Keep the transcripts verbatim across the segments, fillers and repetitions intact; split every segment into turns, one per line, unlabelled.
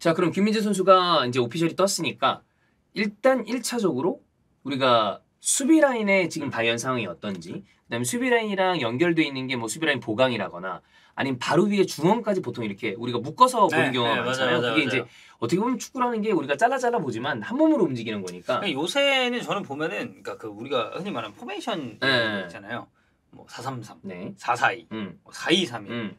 자, 그럼 김민재 선수가 이제 오피셜이 떴으니까 일단 일 차적으로 우리가 수비 라인의 지금 바이언 상황이 어떤지, 그다음에 수비 라인이랑 연결돼 있는 게 뭐 수비 라인 보강이라거나 아니면 바로 위에 중원까지 보통 이렇게 우리가 묶어서 보는
네,
경우가
네,
많잖아요.
맞아요, 맞아요,
그게
맞아요.
이제 어떻게 보면 축구라는 게 우리가 잘라 잘라 보지만 한 몸으로 움직이는 거니까.
요새는 저는 보면은 그러니까 그 우리가 흔히 말하는 포메이션
네.
있잖아요. 뭐 사삼삼,
네.
사사이,
음.
뭐 사이삼일
음.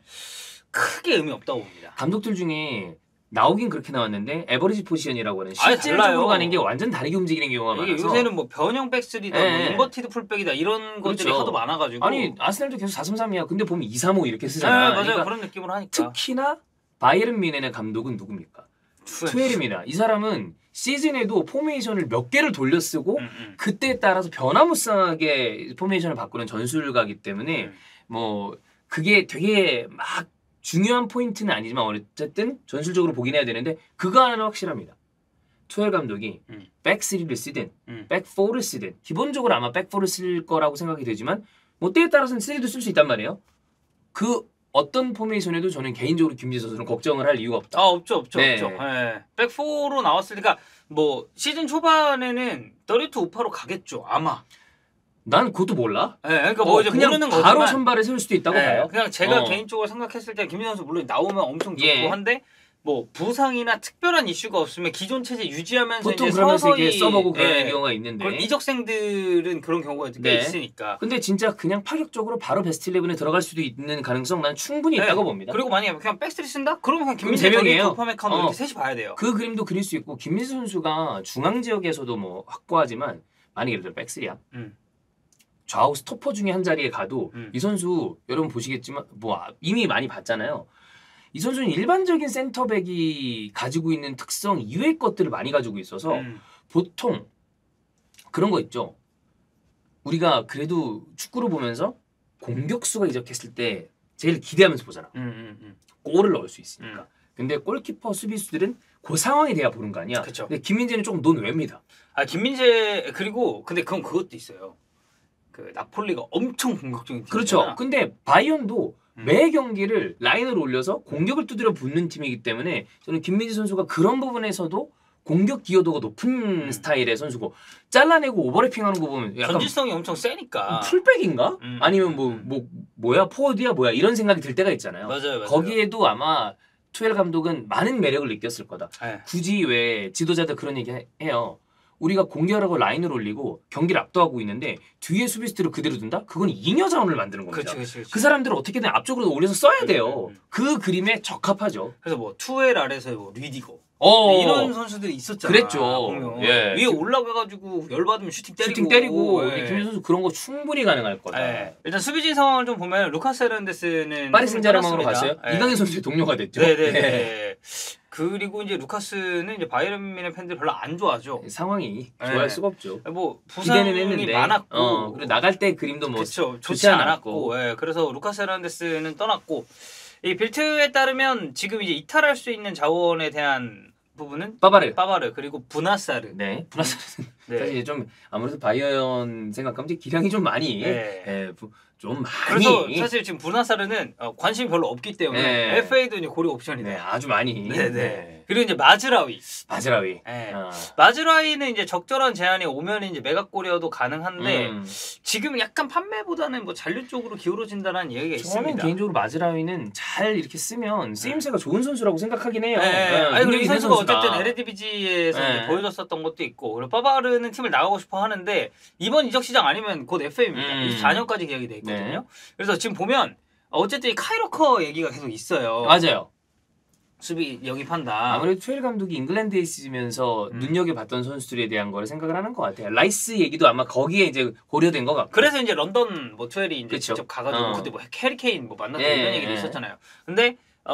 크게 의미 없다고 봅니다.
감독들 중에 나오긴 그렇게 나왔는데 에버리지 포지션이라고 하는
아예
실질적으로
달라요.
가는 게 완전 다르게 움직이는 경우가
이게
많아서
요새는 뭐 변형 백쓰리다,
네.
뭐 인버티드 풀백이다 이런 것들이
그렇죠.
하도 많아가지고.
아니 아스날도 계속 사삼삼이야. 근데 보면 이삼오 이렇게 쓰잖아.
네, 맞아요.
그러니까
그런 느낌으로 하니까.
특히나 바이에른 뮌헨의 감독은 누굽니까? 투엘입니다. 이 사람은 시즌에도 포메이션을 몇 개를 돌려 쓰고
음, 음.
그때에 따라서 변화무쌍하게 포메이션을 바꾸는 전술가기 때문에
음.
뭐 그게 되게 막 중요한 포인트는 아니지만 어쨌든 전술적으로 보긴 해야 되는데 그거 하나는 확실합니다. 투엘 감독이
음.
백삼을 쓰든
음.
백사를 쓰든 기본적으로 아마 백사를 쓸 거라고 생각이 되지만 뭐 때에 따라서는 삼도 쓸 수 있단 말이에요. 그 어떤 포메이션에도 저는 개인적으로 김민재 선수는 걱정을 할 이유가 없다.
아 없죠 없죠
네.
없죠. 네. 백사로 나왔으니까 뭐 시즌 초반에는 서른이 우파로 가겠죠 아마.
난 그것도 몰라.
네, 그러니까
어,
뭐 이제
그냥
모르는
바로
거지만
선발에 세울 수도 있다고
네,
봐요.
그냥 제가
어.
개인적으로 생각했을 때 김민재 선수 물론 나오면 엄청 좋고
예.
한데 뭐 부상이나 특별한 이슈가 없으면 기존 체제 유지하면서
보통
이제
그러면서
서서히
이렇게 써보고 그러는
예,
경우가 있는데.
그런 이적생들은 그런 경우가 꽤
네.
있으니까.
근데 진짜 그냥 파격적으로 바로 베스트 십일에 들어갈 수도 있는 가능성 난 충분히
네.
있다고 봅니다.
그리고 만약에 그냥 백스리 쓴다? 그러면 그냥
그럼
김민재,
세 명이에요.
더리, 우파메카노
어.
이렇게 셋이 봐야 돼요.
그 그림도 그릴 수 있고 김민재 선수가 중앙 지역에서도 뭐 확고하지만 만약 예를 들어 백삼이야.
음.
좌우 스토퍼 중에 한 자리에 가도
음.
이 선수 여러분 보시겠지만 뭐 이미 많이 봤잖아요. 이 선수는 일반적인 센터백이 가지고 있는 특성 이외의 것들을 많이 가지고 있어서
음.
보통 그런 거 있죠. 우리가 그래도 축구를 보면서 공격수가 이적했을 때 제일 기대하면서 보잖아.
음, 음, 음.
골을 넣을 수 있으니까.
음.
근데 골키퍼 수비수들은 그 상황이 돼야 보는 거 아니야.
그쵸.
근데 김민재는 조금 논외입니다.
아 김민재 그리고 근데 그건 그것도 있어요. 그 나폴리가 엄청 공격적인 팀이잖아.
그렇죠. 근데 바이언도
음.
매 경기를 라인을 올려서 공격을 두드려 붙는 팀이기 때문에 저는 김민재 선수가 그런 부분에서도 공격 기여도가 높은
음.
스타일의 선수고 잘라내고 오버래핑하는 거 보면 약간
전지성이 엄청 세니까.
풀백인가?
음.
아니면 뭐, 뭐 뭐야 포워드야 뭐야 이런 생각이 들 때가 있잖아요.
맞아요, 맞아요.
거기에도 아마 투엘 감독은 많은 매력을 느꼈을 거다.
네.
굳이 왜 지도자들 그런 얘기 해- 해요. 우리가 공격하고 라인을 올리고 경기를 압도하고 있는데 뒤에 수비수들을 그대로 둔다? 그건 잉여 자원을 만드는 겁니다.
그렇지, 그렇지, 그렇지.
그 사람들을 어떻게든 앞쪽으로 올려서 써야 돼요.
음, 음, 음.
그 그림에 적합하죠.
그래서 뭐 투엘 아래서 뭐 리디거
어,
이런 선수들이 있었잖아.
그랬죠.
보면.
예.
위에 올라가가지고 열받으면 슈팅 때리고.
슈팅 때리고
예.
우리 김민재 선수 그런 거 충분히 가능할 거다.
예. 일단 수비진 상황을 좀 보면 루카스 헤르난데스는
파리 생제르맹으로
떠났습니다.
갔어요.
예.
이강인 선수의 동료가 됐죠.
네네네.
예.
그리고 이제 루카스는 이제 바이에른 뮌헨 팬들 별로 안 좋아하죠.
상황이
예.
좋아할 수가 없죠.
뭐 부상이
기대는 했는데
많았고,
어, 그리고 나갈 때 그림도 뭐
그렇죠. 좋지,
좋지
않았고,
않았고.
예. 그래서 루카스 헤르난데스는 떠났고, 이 빌트에 따르면 지금 이제 이탈할 수 있는 자원에 대한 부분은
빠바르.
빠바르 그리고 부나사르.
네, 브라스는
네.
사실 좀 아무래도 바이언 생각하면 이제 기량이 좀 많이
네.
예, 부- 좀 많이
그래서 사실 지금 부나사르는 어, 관심이 별로 없기 때문에
네.
에프에이도 이제 고려 옵션이다.
네, 아주 많이
네네.
네.
그리고 이제 마즈라위.
마즈라위.
네.
어.
마즈라위는 이제 적절한 제한이 오면 이제 매각고려도 가능한데
음.
지금 약간 판매보다는 뭐 잔류 쪽으로 기울어진다는 얘기가
저는
있습니다.
개인적으로 마즈라위는 잘 이렇게 쓰면 쓰임새가 좋은 선수라고 생각하긴 해요.
네.
네,
아니 그리고
능력이
이
있는
선수가
선수다.
어쨌든 에르디비지에서
네.
이제 보여줬었던 것도 있고 그리고 빠바르는 팀을 나가고 싶어 하는데 이번 이적 시장 아니면 곧 에프에이입니다.
음.
이십사 년까지 계약이 돼 있거든요.
네.
그래서 지금 보면 어쨌든 이 카이로커 얘기가 계속 있어요.
맞아요.
수비 영입한다.
아무래도 투엘 감독이 잉글랜드에 있으면서
음.
눈여겨봤던 선수들에 대한 거를 생각을 하는 것 같아요. 라이스 얘기도 아마 거기에 이제 고려된 것 같고.
그래서 이제 런던 뭐 투엘이 이제
그쵸.
직접 가가지고
어.
그때 뭐 캐리케인 뭐 만났다
예,
이런 얘기도
예.
있었잖아요. 근데 어,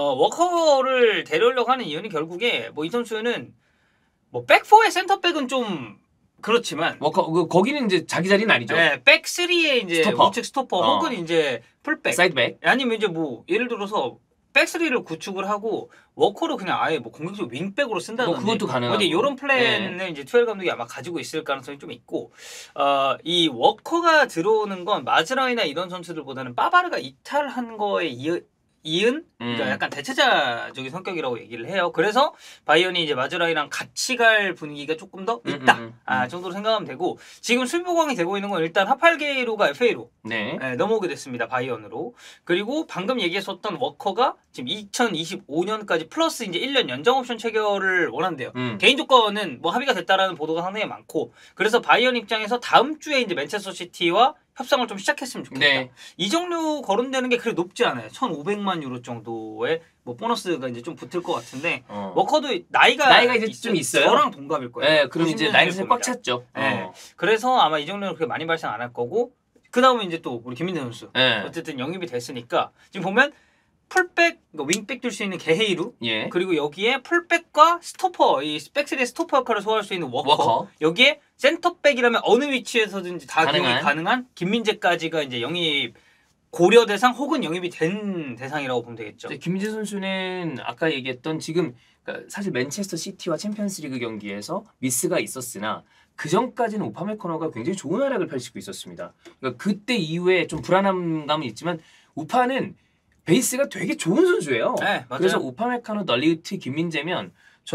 워커를 데려오려고 하는 이유는 결국에 뭐 이 선수는 뭐 백사의 센터백은 좀 그렇지만
워커 그, 거기는 이제 자기 자리는 아니죠.
네, 백삼의 이제
스토퍼.
우측 스토퍼
어.
혹은 이제 풀백
사이드백.
아니면 이제 뭐 예를 들어서 백삼을 구축을 하고 워커를 그냥 아예 뭐 공격적 윙백으로 쓴다든지
뭐 그것도 가능하고.
이제 이런 플랜을 이제 투엘 감독이 아마 가지고 있을 가능성이 좀 있고 어, 이 워커가 들어오는 건 마즈라이나 이런 선수들보다는 빠바르가 이탈한 거에 이어, 이은 그러니까
음.
약간 대체자적인 성격이라고 얘기를 해요. 그래서 바이언이 이제 마즈라이랑 같이 갈 분위기가 조금 더 있다.
음, 음, 음.
아 정도로 생각하면 되고 지금 수비 보강이 되고 있는 건 일단 하팔게이로가 에프에이로
네.
네, 넘어오게 됐습니다. 바이언으로. 그리고 방금 얘기했었던 워커가 지금 이천이십오 년까지 플러스 이제 일 년 연장 옵션 체결을 원한대요.
음.
개인 조건은 뭐 합의가 됐다라는 보도가 상당히 많고 그래서 바이언 입장에서 다음 주에 이제 맨체스터 시티와 협상을 좀 시작했으면 좋겠다.
네.
이적료 거론되는 게 그래 높지 않아요. 천오백만 유로 정도의 뭐 보너스가 이제 좀 붙을 것 같은데
어.
워커도 나이가
나이가 이제
있-
좀 있어요.
저랑 동갑일 거예요.
네, 그럼 이제
구십
나이가
년생일
꽉
겁니다.
찼죠.
네.
어.
그래서 아마 이적료는 그렇게 많이 발생 안 할 거고 그 다음에 이제 또 우리 김민재 선수
네.
어쨌든 영입이 됐으니까 지금 보면 풀백, 그러니까 윙백 뛸 수 있는 게헤이루
예.
그리고 여기에 풀백과 스토퍼 이 백스리의 스토퍼 역할을 소화할 수 있는 워커,
워커.
여기에 센터백이라면 어느 위치에서든지 다
가능한.
기용이 가능한 김민재까지가 이제 영입 고려 대상 혹은 영입이 된 대상이라고 보면 되겠죠.
이제 김민재 선수는 아까 얘기했던 지금 그러니까 사실 맨체스터 시티와 챔피언스리그 경기에서 미스가 있었으나 그 전까지는 우파메커너가 굉장히 좋은 활약을 펼치고 있었습니다. 그러니까 그때 이후에 좀 불안한 감은 있지만 우파는 베이스가 되게 좋은 선수예요.
네, 맞아요.
그래서 우파메카노, 널리우트, 김민재면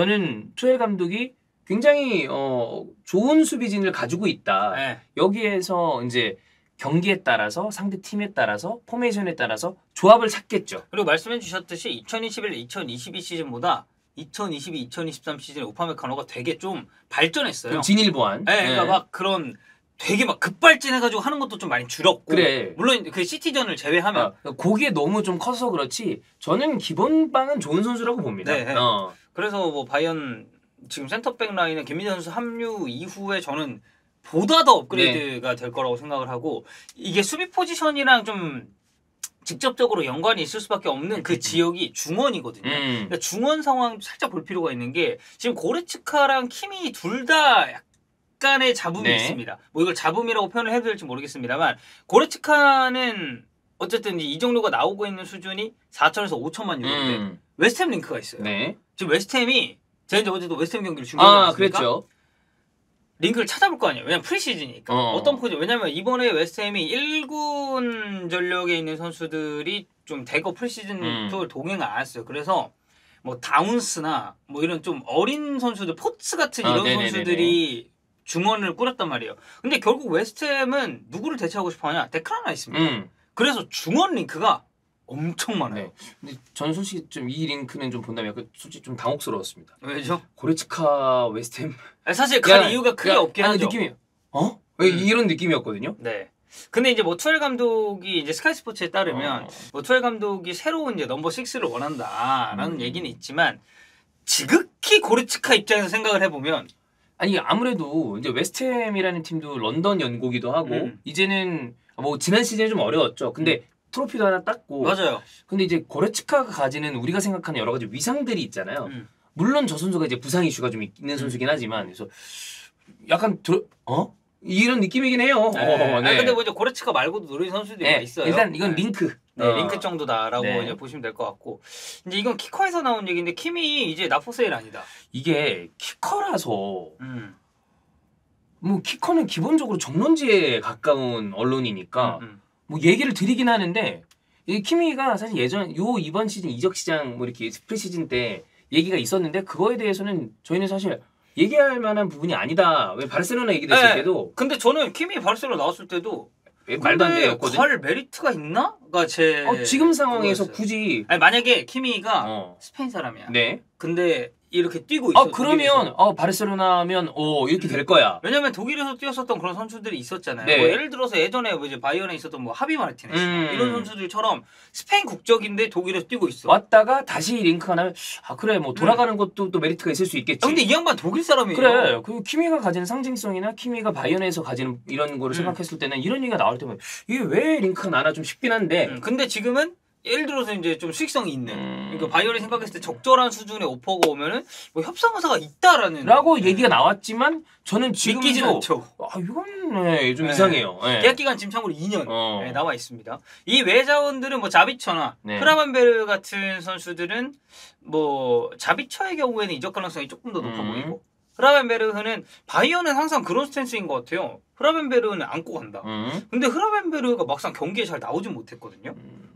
저는 투엘 감독이 굉장히 어, 좋은 수비진을 가지고 있다.
네.
여기에서 이제 경기에 따라서 상대 팀에 따라서 포메이션에 따라서 조합을 찾겠죠.
그리고 말씀해 주셨듯이 이천이십일 이천이십이 시즌보다 이천이십이 이천이십삼 시즌에 우파메카노가 되게 좀 발전했어요.
그럼 진일 보안.
네, 그러니까 막 그런 되게 막 급발진해가지고 하는 것도 좀 많이 줄었고.
그래.
물론 그 시티전을 제외하면.
아, 고기에 너무 좀 커서 그렇지 저는 기본빵은 좋은 선수라고 봅니다.
네, 네.
어.
그래서 뭐 바이언 지금 센터백 라인은 김민재 선수 합류 이후에 저는 보다 더 업그레이드가 될 거라고 생각을 하고 이게 수비 포지션이랑 좀 직접적으로 연관이 있을 수밖에 없는 그 지역이 중원이거든요.
음.
그러니까 중원 상황 살짝 볼 필요가 있는 게 지금 고레츠카랑 키미 둘 다 약간의 잡음이
네.
있습니다. 뭐 이걸 잡음이라고 표현을 해도 될지 모르겠습니다만 고레츠카는 어쨌든 이제 이정도가 나오고 있는 수준이 사천에서 오천만 유로인데
음.
웨스트햄 링크가 있어요.
네.
지금 웨스트햄이 제가 이제 어제도 웨스트햄 경기를 중계하지
아,
않았습니까?
그랬죠.
링크를 찾아볼 거 아니에요. 왜냐면 프리시즌이니까.
어.
어떤 포지? 왜냐면 이번에 웨스트햄이 일 군 전력에 있는 선수들이 좀 대거 프리시즌
음.
투어를 동행을 안 했어요. 그래서 뭐 다운스나 뭐 이런 좀 어린 선수들, 포츠 같은
아,
이런
네네네네.
선수들이 중원을 꾸렸단 말이에요. 근데 결국 웨스트햄은 누구를 대체하고 싶어 하냐? 데크란 라이스입니다.
음.
그래서 중원 링크가 엄청 많아요.
네. 근데 저는 솔직히 좀 이 링크는 좀 본다면 약간 솔직히 좀 당혹스러웠습니다.
왜죠?
고레츠카 웨스트햄
아니, 사실 갈
야,
이유가 크게
야,
없긴
아니,
하죠.
느낌이 어? 왜
음.
이런 느낌이었거든요.
네. 근데 이제 뭐 투엘 감독이 이제 스카이 스포츠에 따르면
어.
뭐 투엘 감독이 새로운 이제 넘버 식스를 원한다라는
음.
얘기는 있지만 지극히 고르츠카 입장에서 생각을 해보면
아니 아무래도 이제 웨스트햄이라는 팀도 런던 연고기도 하고
음.
이제는 뭐 지난 시즌에 좀 어려웠죠. 근데 트로피도 하나 땄고.
맞아요.
근데 이제 고레츠카가 가지는 우리가 생각하는 여러 가지 위상들이 있잖아요.
음.
물론 저 선수가 이제 부상 이슈가 좀 있는 선수긴 하지만 그래서 약간 들 어? 이런 느낌이긴 해요.
네.
어,
아니, 근데 뭐 이제 고르츠카 말고도 노린 선수들이
네,
있어요.
일단 이건
네.
링크.
네,
어.
링크 정도다라고
네.
이제 보시면 될 것 같고 이제 이건 키커에서 나온 얘기인데 킴이 이제 나포세일 아니다.
이게 키커라서
음.
뭐 키커는 기본적으로 정론지에 가까운 언론이니까
음, 음.
뭐 얘기를 드리긴 하는데 이 키미가 사실 예전 요 이번 시즌 이적 시장 뭐 이렇게 프리 시즌 때 얘기가 있었는데 그거에 대해서는 저희는 사실 얘기할 만한 부분이 아니다. 왜 바르셀로나 얘기됐을
네.
때도
근데 저는 킴이 바르셀로나 나왔을 때도
왜 말도 안
근데
되었거든.
갈 메리트가 있나?가 제
어, 지금 상황에서
그거였어요.
굳이
아니 만약에 키미가
어.
스페인 사람이야.
네.
근데 이렇게 뛰고 있어.
아 그러면 어 바르셀로나면 어 이렇게 될 거야.
왜냐면 독일에서 뛰었었던 그런 선수들이 있었잖아요.
네.
뭐 예를 들어서 예전에 뭐 이제 바이언에 있었던 뭐 하비 마르티네스
음.
이런 선수들처럼 스페인 국적인데 독일에서 뛰고 있어.
왔다가 다시 링크가 나면 아 그래 뭐 돌아가는 것도 또 메리트가 있을 수 있겠지.
아, 근데 이 양반 독일 사람이에요.
그래. 그 키미가 가진 상징성이나 키미가 바이언에서 가지는 이런 거를
음.
생각했을 때는 이런 얘기가 나올 때면 이게 왜 링크가 나나 좀 싶긴 한데.
음, 근데 지금은 예를 들어서 이제 좀 수익성이 있는
음.
그러니까 바이언이 생각했을 때 적절한 수준의 오퍼가 오면은 뭐 협상 의사가 있다라는
라고
음.
얘기가 나왔지만 저는
믿기진
지금도
않죠.
아 이건 네, 좀
네.
이상해요. 네.
계약 기간 지금 참고로 이 년
어.
네, 나와 있습니다. 이 외자원들은 뭐 자비처나
네.
크라반베르 같은 선수들은 뭐 자비처의 경우에는 이적 가능성이 조금 더 높아
음.
보이고 흐라벤베르흐는 바이언은 항상 그런 스탠스인 것 같아요. 흐라벤베르흐는 안고 간다.
음.
근데 흐라벤베르흐가 막상 경기에 잘 나오진 못했거든요.
음.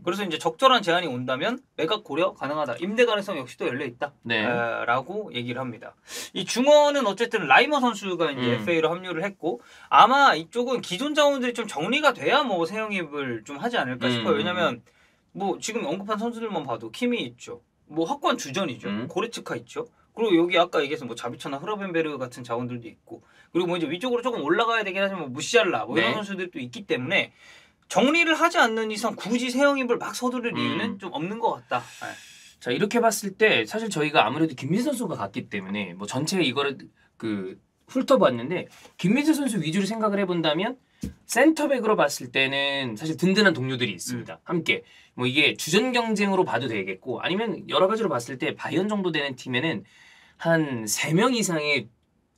그래서 이제 적절한 제안이 온다면 매각 고려 가능하다. 임대 가능성 역시도 열려 있다.
네.
에, 라고 얘기를 합니다. 이 중원은 어쨌든 라이머 선수가 이제
음.
에프에이로 합류를 했고 아마 이쪽은 기존 자원들이 좀 정리가 돼야 뭐 새 영입을 좀 하지 않을까
음.
싶어요. 왜냐면 뭐 지금 언급한 선수들만 봐도 키미 있죠. 뭐 확고한 주전이죠.
음.
고레츠카 있죠. 그리고 여기 아까 얘기해서 뭐 자비처나 흐라벤베르 같은 자원들도 있고 그리고 뭐 이제 위쪽으로 조금 올라가야 되긴 하지만 뭐 무시알라 뭐 이런
네.
선수들도 있기 때문에 정리를 하지 않는 이상 굳이 새 영입을 막 서두를
음.
이유는 좀 없는 것 같다. 네.
자 이렇게 봤을 때 사실 저희가 아무래도 김민재 선수가 갔기 때문에 뭐 전체 이거를 그 훑어봤는데 김민재 선수 위주로 생각을 해본다면 센터백으로 봤을 때는 사실 든든한 동료들이 있습니다.
음.
함께 뭐 이게 주전 경쟁으로 봐도 되겠고 아니면 여러 가지로 봤을 때 바이언 정도 되는 팀에는 한 세 명 이상의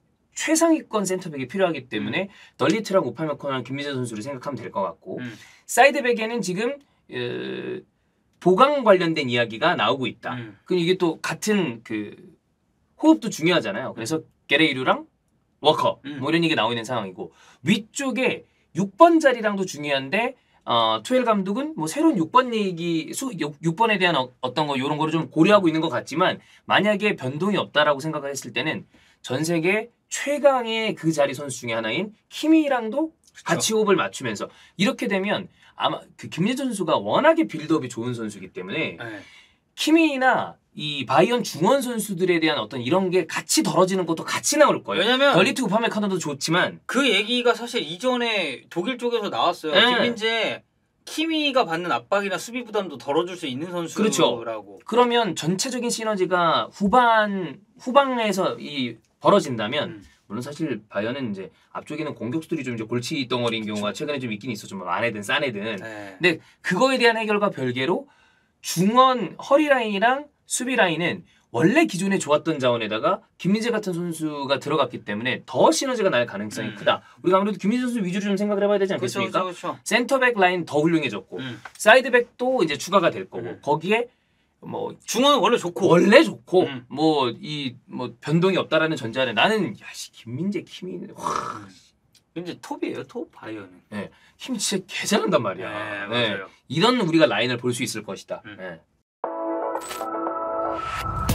최상위권 센터백이 필요하기 때문에
음.
덜리트랑 오팔메커랑 김민재 선수를 생각하면 될 것 같고
음.
사이드백에는 지금 어, 보강 관련된 이야기가 나오고 있다.
음.
그 이게 또 같은 그 호흡도 중요하잖아요. 그래서 게레이루랑 워커
음.
뭐 이런 얘기 나오고 있는 상황이고 위쪽에 육 번 자리랑도 중요한데 어, 투엘 감독은 뭐 새로운 육 번 얘기 수, 육 번에 대한 어, 어떤 거 이런 거를 좀 고려하고 있는 것 같지만 만약에 변동이 없다라고 생각을 했을 때는 전 세계 최강의 그 자리 선수 중에 하나인 키미랑도
그쵸.
같이 호흡을 맞추면서 이렇게 되면 아마 그 김민재 선수가 워낙에 빌드업이 좋은 선수이기 때문에
네.
키미나 이 바이언 중원 선수들에 대한 어떤 이런 게 같이 덜어지는 것도 같이 나올 거예요.
왜냐면
덜리트 우파메카노도 좋지만
그 얘기가 사실 이전에 독일 쪽에서 나왔어요.
네.
김민재 키미가 받는 압박이나 수비 부담도 덜어줄 수 있는 선수라고.
그렇죠. 그러면 전체적인 시너지가 후반 후방에서 이 벌어진다면
음.
물론 사실 바이언은 이제 앞쪽에는 공격수들이 좀 이제 골치 덩어리인 경우가 최근에 좀 있긴 있었죠. 뭐 안에든 싸내든.
네.
근데 그거에 대한 해결과 별개로 중원 허리 라인이랑 수비 라인은 원래 기존에 좋았던 자원에다가 김민재 같은 선수가 들어갔기 때문에 더 시너지가 날 가능성이
음.
크다. 우리가 아무래도 김민재 선수 위주로 좀 생각을 해봐야 되지
그렇죠,
않겠습니까?
그렇죠.
센터백 라인 더 훌륭해졌고
음.
사이드백도 이제 추가가 될 거고
음.
거기에 뭐
중원은 원래 좋고.
원래 좋고
음.
뭐 이 뭐 변동이 없다라는 전제하에 나는 야씨 김민재 힘이 와
이제 톱이에요, 톱 바이어는.
힘이 진짜 개 잘한단 말이야.
네,
네.
맞아요.
이런 우리가 라인을 볼 수 있을 것이다.
음.
네.